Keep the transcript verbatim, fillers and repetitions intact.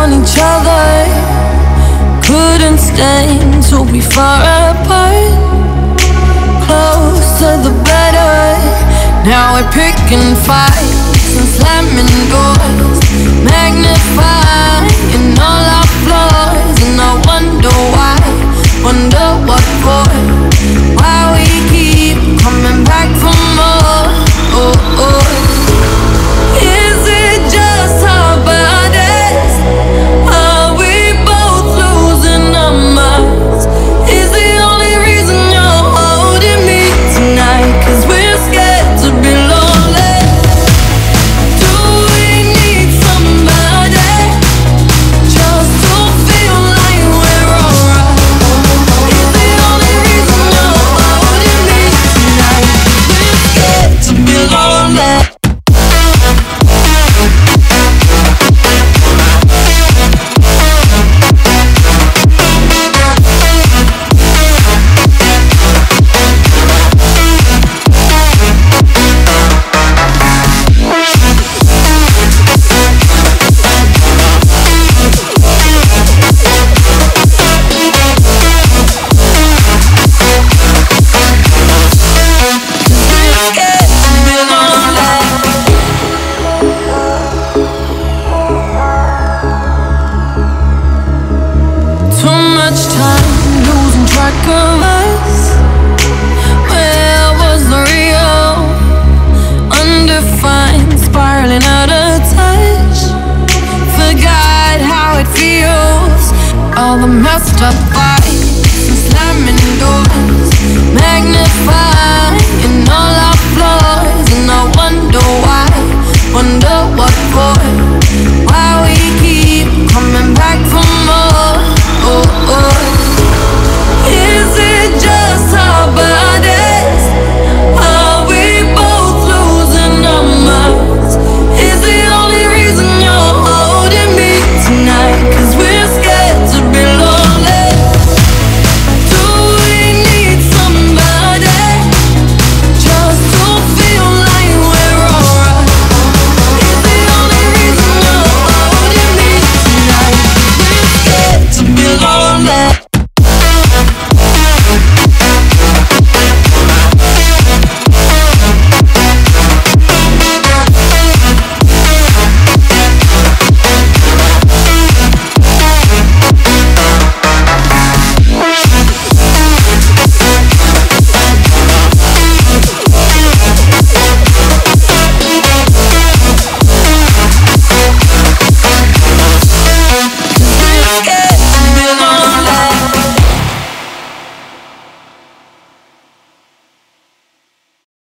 on each other, couldn't stand to be far apart. Closer the better. Now we're picking fights and slamming doors, magnifying all our flaws. And I wonder why, wonder what for, why we keep coming back for more. Oh, oh. Is it just our bodies? Are we both losing our minds? Is the only reason you're holding me tonight 'cause we're scared to be lonely? Do we need somebody just to feel like we're alright? Is the only reason you're holding me tonight 'cause we're scared to be lonely? All the messed up fights and slamming doors, magnifying all our flaws. And I wonder why, wonder what for, why we keep coming back for more.